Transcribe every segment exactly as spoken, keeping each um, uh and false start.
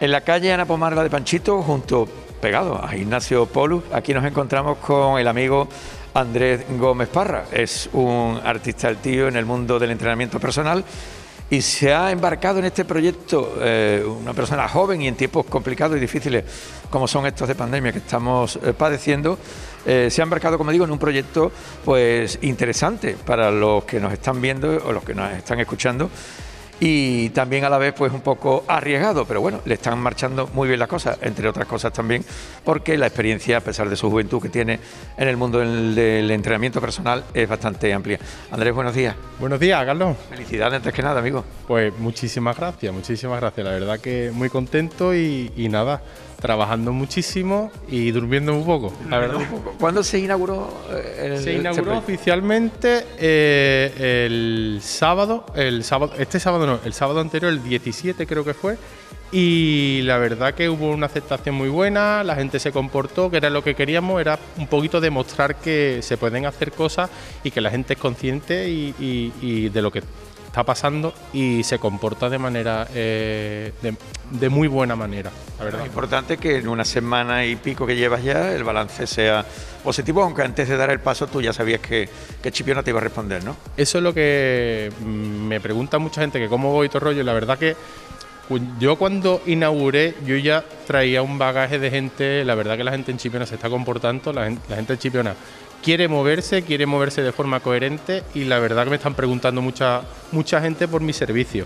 En la calle Ana Pomarga de Panchito, junto, pegado a Ignacio Polus, aquí nos encontramos con el amigo Andrés Gómez Parra. Es un artista del tío en el mundo del entrenamiento personal y se ha embarcado en este proyecto, eh, una persona joven y en tiempos complicados y difíciles como son estos de pandemia que estamos eh, padeciendo, eh, se ha embarcado, como digo, en un proyecto pues interesante para los que nos están viendo o los que nos están escuchando, y también a la vez pues un poco arriesgado, pero bueno, le están marchando muy bien las cosas, entre otras cosas también porque la experiencia, a pesar de su juventud que tiene en el mundo del, del entrenamiento personal, es bastante amplia. Andrés, buenos días. Buenos días, Carlos. Felicidades antes que nada, amigo. Pues muchísimas gracias, muchísimas gracias, la verdad que muy contento y, y nada, trabajando muchísimo y durmiendo un poco, la verdad. ¿Cuándo se inauguró? El, se inauguró este oficialmente eh, el sábado, el sábado, este sábado no, el sábado anterior, el diecisiete creo que fue, y la verdad que hubo una aceptación muy buena, la gente se comportó, que era lo que queríamos, era un poquito demostrar que se pueden hacer cosas y que la gente es consciente y, y, y de lo que está pasando y se comporta de manera eh, de, de muy buena manera, la verdad. Es importante que en una semana y pico que llevas ya el balance sea positivo, aunque antes de dar el paso tú ya sabías que, que Chipiona te iba a responder, ¿no? Eso es lo que me pregunta mucha gente, que cómo voy y todo el rollo, y la verdad que yo cuando inauguré yo ya traía un bagaje de gente, la verdad que la gente en Chipiona se está comportando, la gente, la gente en Chipiona quiere moverse, quiere moverse de forma coherente y la verdad que me están preguntando mucha, mucha gente por mi servicio.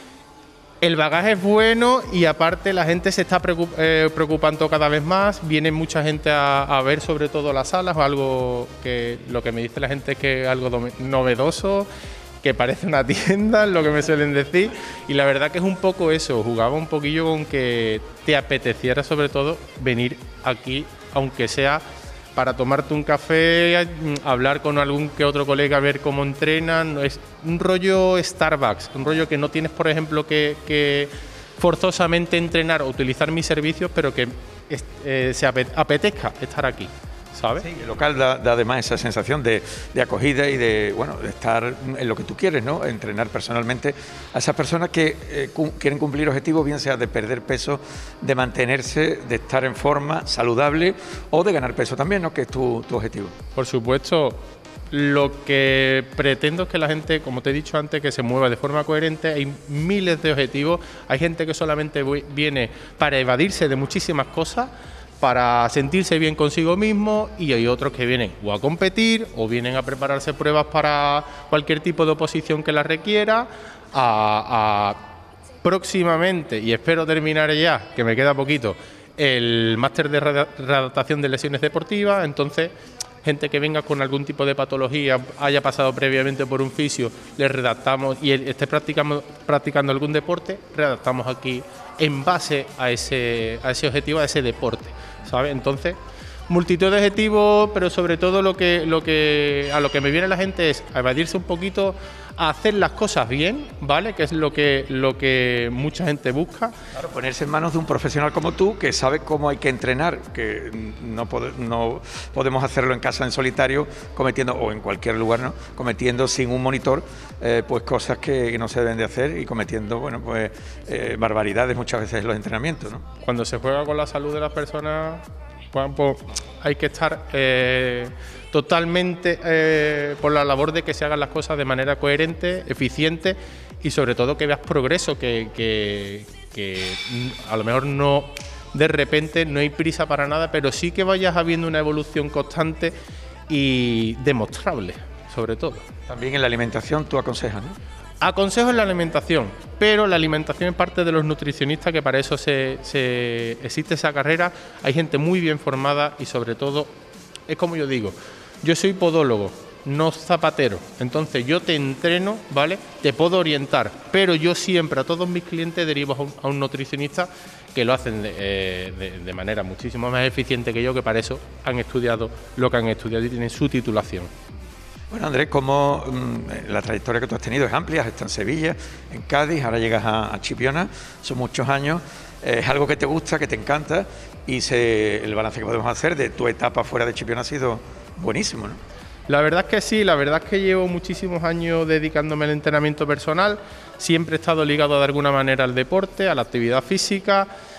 El bagaje es bueno y aparte la gente se está preocupando cada vez más, viene mucha gente a, a ver sobre todo las salas, o algo que lo que me dice la gente es que es algo novedoso, que parece una tienda, es lo que me suelen decir, y la verdad que es un poco eso, jugaba un poquillo con que te apeteciera sobre todo venir aquí, aunque sea para tomarte un café, hablar con algún que otro colega, ver cómo entrenan. Es un rollo Starbucks, un rollo que no tienes, por ejemplo, que, que forzosamente entrenar o utilizar mis servicios, pero que eh, se apetezca estar aquí, ¿sabes? Sí, el local da, da además esa sensación de, de acogida y de, bueno, de estar en lo que tú quieres, ¿no? Entrenar personalmente a esas personas que eh, cu quieren cumplir objetivos, bien sea de perder peso, de mantenerse, de estar en forma saludable o de ganar peso también, ¿no? Que es tu, tu objetivo. Por supuesto, lo que pretendo es que la gente, como te he dicho antes, que se mueva de forma coherente. Hay miles de objetivos, hay gente que solamente viene para evadirse de muchísimas cosas, para sentirse bien consigo mismo, y hay otros que vienen o a competir o vienen a prepararse pruebas para cualquier tipo de oposición que las requiera, a, a próximamente, y espero terminar ya, que me queda poquito, el máster de readaptación de lesiones deportivas. Entonces, gente que venga con algún tipo de patología, haya pasado previamente por un fisio, le redactamos, y esté practicando, practicando algún deporte, redactamos aquí en base a ese, a ese objetivo, a ese deporte, ¿sabes? Entonces, multitud de objetivos, pero sobre todo lo que, lo que, a lo que me viene la gente es a evadirse un poquito, a hacer las cosas bien, ¿vale? Que es lo que, lo que mucha gente busca. Claro, ponerse en manos de un profesional como tú, que sabe cómo hay que entrenar, que no, pod no podemos hacerlo en casa en solitario, cometiendo, o en cualquier lugar, ¿no? Cometiendo sin un monitor, eh, pues cosas que no se deben de hacer y cometiendo, bueno, pues eh, barbaridades muchas veces en los entrenamientos, ¿no? Cuando se juega con la salud de las personas, pues, pues hay que estar eh, totalmente eh, por la labor de que se hagan las cosas de manera coherente, eficiente y sobre todo que veas progreso, que, que, que a lo mejor no de repente, no hay prisa para nada, pero sí que vayas habiendo una evolución constante y demostrable, sobre todo. También en la alimentación tú aconsejas, ¿no? Aconsejo en la alimentación, pero la alimentación es parte de los nutricionistas, que para eso se, se existe esa carrera. Hay gente muy bien formada y sobre todo, es como yo digo, yo soy podólogo, no zapatero, entonces yo te entreno, ¿vale? Te puedo orientar, pero yo siempre a todos mis clientes derivo a un, a un nutricionista, que lo hacen de, eh, de, de manera muchísimo más eficiente que yo, que para eso han estudiado lo que han estudiado y tienen su titulación. Bueno, Andrés, como mmm, la trayectoria que tú has tenido es amplia, has estado en Sevilla, en Cádiz, ahora llegas a, a Chipiona, son muchos años, eh, es algo que te gusta, que te encanta, y se, el balance que podemos hacer de tu etapa fuera de Chipiona ha sido buenísimo, ¿no? La verdad es que sí, la verdad es que llevo muchísimos años dedicándome al entrenamiento personal, siempre he estado ligado de alguna manera al deporte, a la actividad física,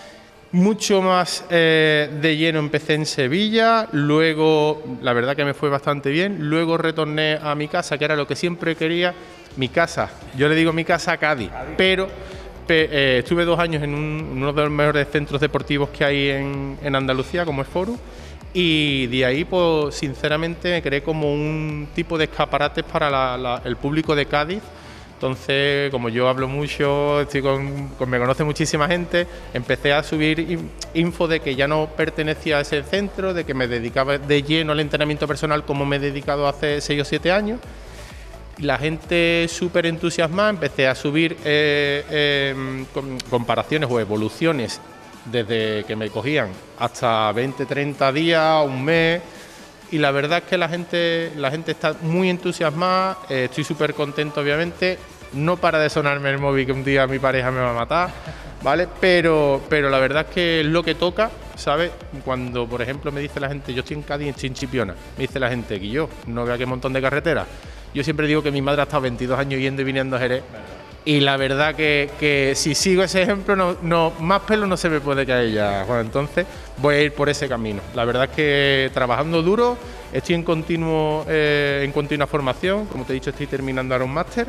Mucho más eh, de lleno empecé en Sevilla, luego la verdad que me fue bastante bien, luego retorné a mi casa, que era lo que siempre quería, mi casa, yo le digo mi casa a Cádiz, pero pe, eh, estuve dos años en, un, en uno de los mejores centros deportivos que hay en, en Andalucía, como es Forum, y de ahí, pues sinceramente, me creé como un tipo de escaparates para la, la, el público de Cádiz. Entonces, como yo hablo mucho, estoy con, con, me conoce muchísima gente, empecé a subir info de que ya no pertenecía a ese centro, de que me dedicaba de lleno al entrenamiento personal como me he dedicado hace seis o siete años. La gente súper entusiasmada, empecé a subir eh, eh, comparaciones o evoluciones desde que me cogían hasta veinte, treinta días, un mes. Y la verdad es que la gente, la gente está muy entusiasmada, eh, estoy súper contento obviamente, no para de sonarme el móvil que un día mi pareja me va a matar, ¿vale? Pero, pero la verdad es que es lo que toca, ¿sabes? Cuando, por ejemplo, me dice la gente, yo estoy en Cádiz, estoy en Chipiona, me dice la gente que yo no veo aquí un montón de carreteras. Yo siempre digo que mi madre ha estado veintidós años yendo y viniendo a Jerez. Y la verdad que, que si sigo ese ejemplo, no, no, más pelo no se me puede caer ya, Juan. Entonces voy a ir por ese camino. La verdad es que trabajando duro, estoy en, continuo, eh, en continua formación. Como te he dicho, estoy terminando ahora un máster.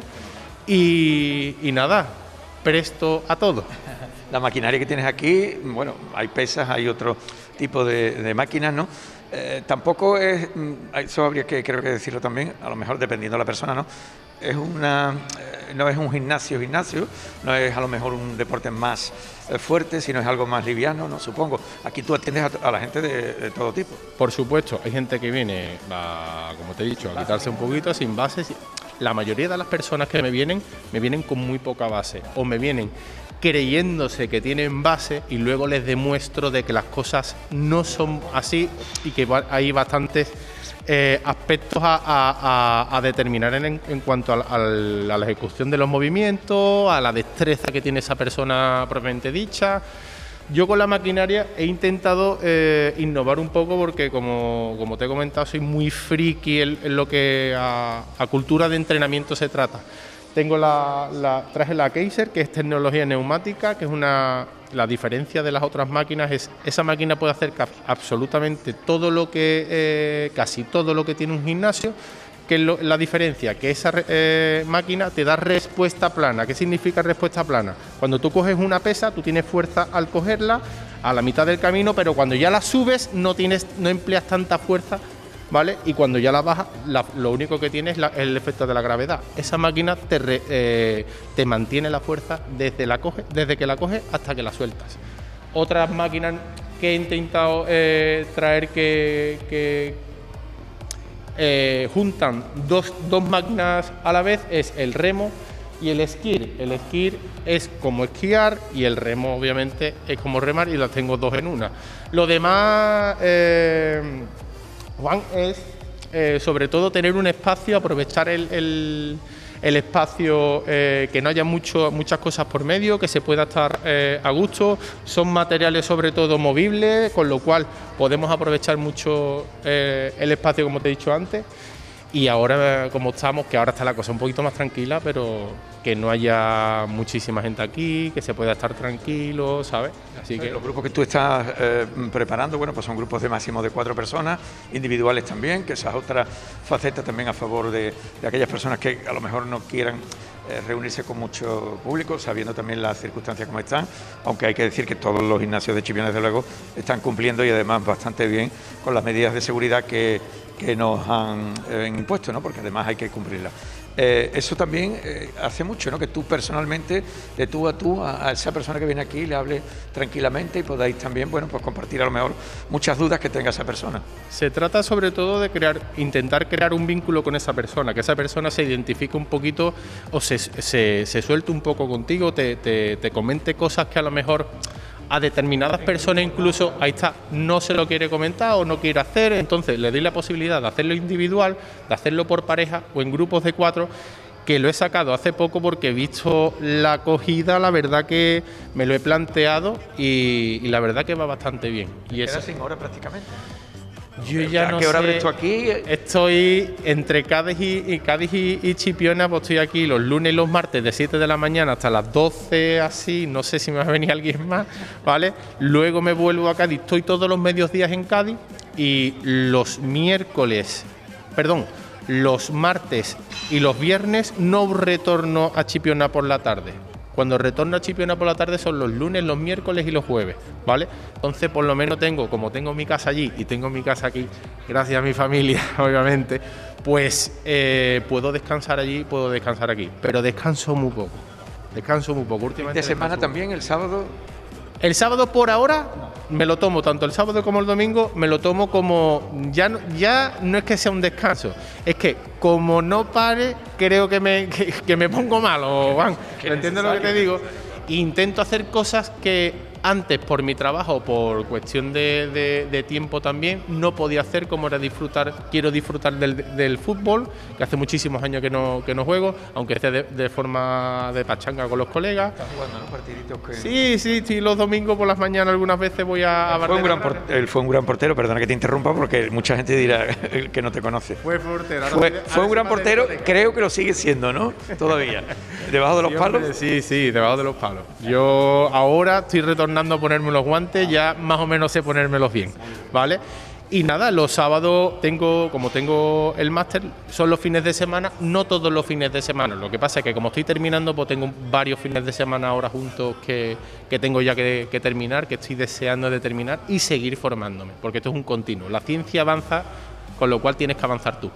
Y, y nada, presto a todo. La maquinaria que tienes aquí, bueno, hay pesas, hay otro tipo de, de máquinas, ¿no? Eh, tampoco es, eso habría que, creo que decirlo también, a lo mejor dependiendo de la persona, ¿no? Es una, eh, no es un gimnasio, gimnasio, no es a lo mejor un deporte más eh, fuerte, sino es algo más liviano, ¿no? Supongo. Aquí tú atiendes a, a la gente de, de todo tipo. Por supuesto, hay gente que viene, a, como te he dicho, a quitarse un poquito, sin bases. La mayoría de las personas que me vienen, me vienen con muy poca base, o me vienen creyéndose que tienen base y luego les demuestro de que las cosas no son así y que hay bastantes eh, aspectos a, a, a determinar en, en cuanto a, a, a la ejecución de los movimientos, a la destreza que tiene esa persona propiamente dicha. Yo con la maquinaria he intentado eh, innovar un poco porque, como, como te he comentado, soy muy friki en, en lo que a, a cultura de entrenamiento se trata. Tengo la, la, traje la Kaiser, que es tecnología neumática, que es una... La diferencia de las otras máquinas es, esa máquina puede hacer absolutamente todo lo que, eh, casi todo lo que tiene un gimnasio, que es lo, la diferencia, que esa eh, máquina te da respuesta plana. ¿Qué significa respuesta plana? Cuando tú coges una pesa, tú tienes fuerza al cogerla a la mitad del camino, pero cuando ya la subes no, tienes, no empleas tanta fuerza, ¿vale? Y cuando ya la bajas, la, lo único que tienes es la, el efecto de la gravedad. Esa máquina te, re, eh, te mantiene la fuerza desde, la coge, desde que la coges hasta que la sueltas. Otras máquinas que he intentado eh, traer que, que eh, juntan dos, dos máquinas a la vez es el remo y el esquí. El esquí es como esquiar y el remo obviamente es como remar y las tengo dos en una. Lo demás... Eh, Juan, es eh, sobre todo tener un espacio, aprovechar el, el, el espacio, eh, que no haya mucho, muchas cosas por medio, que se pueda estar eh, a gusto. Son materiales sobre todo movibles, con lo cual podemos aprovechar mucho eh, el espacio, como te he dicho antes. Y ahora, como estamos, que ahora está la cosa un poquito más tranquila, pero que no haya muchísima gente aquí, que se pueda estar tranquilo, ¿sabes? Así que los grupos que tú estás eh, preparando, bueno, pues son grupos de máximo de cuatro personas, individuales también, que esa es otra faceta también a favor de, de aquellas personas que a lo mejor no quieran eh, reunirse con mucho público, sabiendo también las circunstancias como están, aunque hay que decir que todos los gimnasios de Chipiona, desde luego, están cumpliendo y además bastante bien con las medidas de seguridad que que nos han eh, impuesto, ¿no? Porque además hay que cumplirlas. Eh, eso también eh, hace mucho, ¿no? Que tú personalmente, de tú a tú, a, a esa persona que viene aquí, le hable tranquilamente y podáis también, bueno, pues compartir a lo mejor muchas dudas que tenga esa persona. Se trata sobre todo de crear, intentar crear un vínculo con esa persona, que esa persona se identifique un poquito o se, se, se suelte un poco contigo, te, te, te comente cosas que a lo mejor a determinadas personas incluso, ahí está, no se lo quiere comentar o no quiere hacer, entonces le doy la posibilidad de hacerlo individual, de hacerlo por pareja o en grupos de cuatro, que lo he sacado hace poco porque he visto la acogida, la verdad que me lo he planteado y, y la verdad que va bastante bien. Y queda sin hora prácticamente. Yo ya no ¿A qué hora sé. abres tú aquí? Estoy entre Cádiz y, y Cádiz y, y Chipiona, pues estoy aquí los lunes y los martes de siete de la mañana hasta las doce, así, no sé si me va a venir alguien más, ¿vale? Luego me vuelvo a Cádiz, estoy todos los medios días en Cádiz y los miércoles, perdón, los martes y los viernes no retorno a Chipiona por la tarde. Cuando retorno a Chipiona por la tarde son los lunes, los miércoles y los jueves, ¿vale? Entonces, por lo menos tengo, como tengo mi casa allí y tengo mi casa aquí, gracias a mi familia, obviamente, pues eh, puedo descansar allí, puedo descansar aquí. Pero descanso muy poco, descanso muy poco. Últimamente ¿De semana también, el sábado? El sábado por ahora me lo tomo, tanto el sábado como el domingo, me lo tomo como, ya no, ya no es que sea un descanso, es que como no pare, creo que me, que, que me pongo malo, Juan, ¿entiendes lo que te digo? Intento hacer cosas que antes, por mi trabajo, por cuestión de, de, de tiempo también, no podía hacer, como era disfrutar, quiero disfrutar del, del fútbol, que hace muchísimos años que no, que no juego, aunque esté de, de forma de pachanga con los colegas. ¿Estás jugando, no? Partiditos que... Sí, sí, sí, los domingos por las mañanas algunas veces voy a... a fue un gran por, él fue un gran portero, perdona que te interrumpa, porque mucha gente dirá que no te conoce. Fue portero. Fue, fue un gran portero, creo que lo sigue siendo, ¿no? Todavía. ¿Debajo de los sí, palos? Hombre, sí, sí, debajo de los palos. Yo ahora estoy retornando a ponerme los guantes, ya más o menos sé ponérmelos bien, ¿vale? Y nada, los sábados tengo, como tengo el máster, son los fines de semana, no todos los fines de semana. Lo que pasa es que como estoy terminando, pues tengo varios fines de semana ahora juntos que, que tengo ya que, que terminar, que estoy deseando de terminar y seguir formándome, porque esto es un continuo. La ciencia avanza, con lo cual tienes que avanzar tú.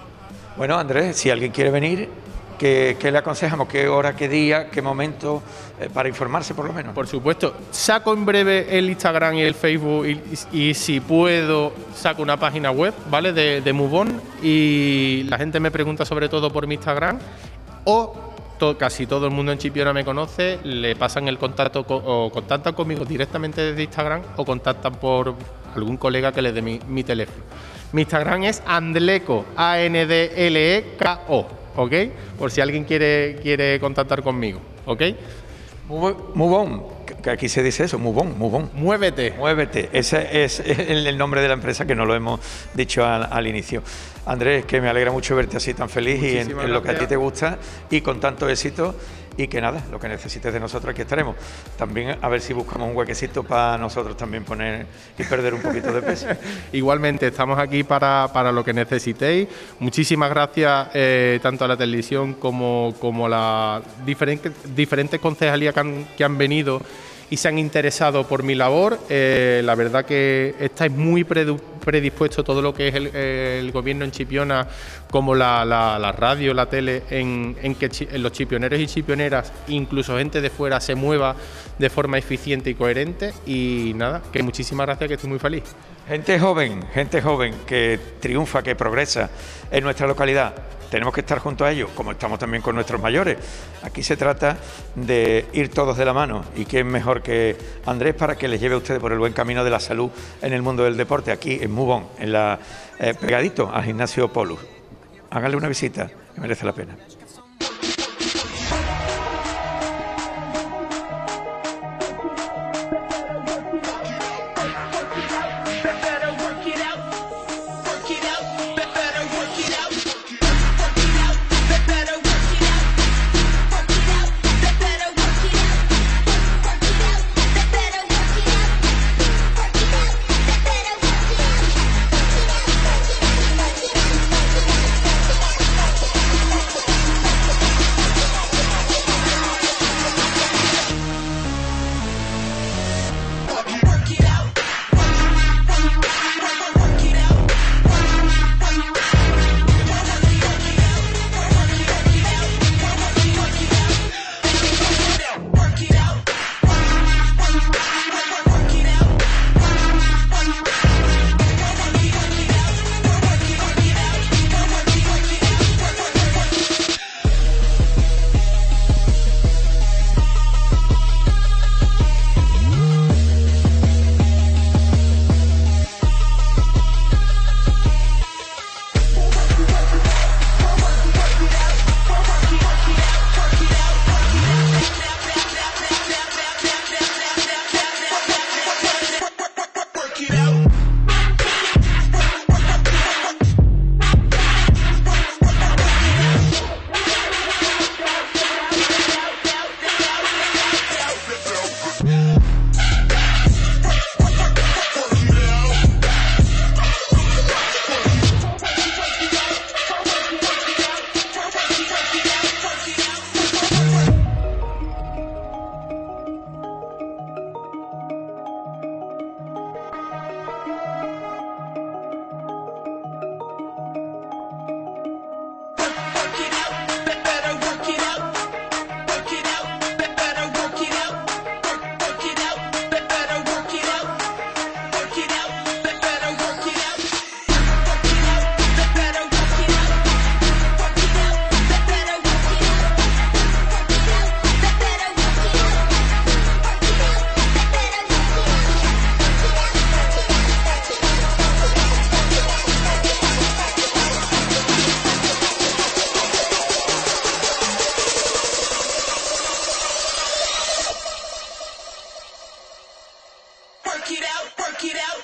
Bueno, Andrés, si alguien quiere venir, ¿qué, qué le aconsejamos? ¿Qué hora, qué día, qué momento, eh, para informarse por lo menos? Por supuesto, saco en breve el Instagram y el Facebook y, y, y si puedo saco una página web, ¿vale? De, de Move On, y la gente me pregunta sobre todo por mi Instagram o to, casi todo el mundo en Chipiona me conoce, le pasan el contacto co, o contactan conmigo directamente desde Instagram o contactan por algún colega que les dé mi, mi teléfono. Mi Instagram es Andleco, A N D L E K O, ¿ok? Por si alguien quiere, quiere contactar conmigo, ¿ok? Move, move on, que aquí se dice eso, move on, move on. Muévete. Muévete, ese es el, el nombre de la empresa, que no lo hemos dicho al, al inicio. Andrés, que me alegra mucho verte así tan feliz y en, en lo que a ti te gusta y con tanto éxito, y que nada, lo que necesites de nosotros aquí estaremos. También a ver si buscamos un huequecito para nosotros también poner y perder un poquito de peso. Igualmente, estamos aquí para, para lo que necesitéis. Muchísimas gracias eh, tanto a la televisión como, como a las diferentes, diferentes concejalías que han, que han venido y se han interesado por mi labor. Eh, la verdad que estáis muy predispuestos, todo lo que es el, el gobierno en Chipiona, como la, la, la radio, la tele, en, en que chi, en los chipioneros y chipioneras, incluso gente de fuera, se mueva de forma eficiente y coherente. Y nada, que muchísimas gracias, que estoy muy feliz. Gente joven, gente joven que triunfa, que progresa en nuestra localidad. Tenemos que estar junto a ellos, como estamos también con nuestros mayores. Aquí se trata de ir todos de la mano, y quién mejor que Andrés para que les lleve a ustedes por el buen camino de la salud en el mundo del deporte, aquí en Move On, en la, eh, pegadito al gimnasio Polus. Háganle una visita, que merece la pena. it out.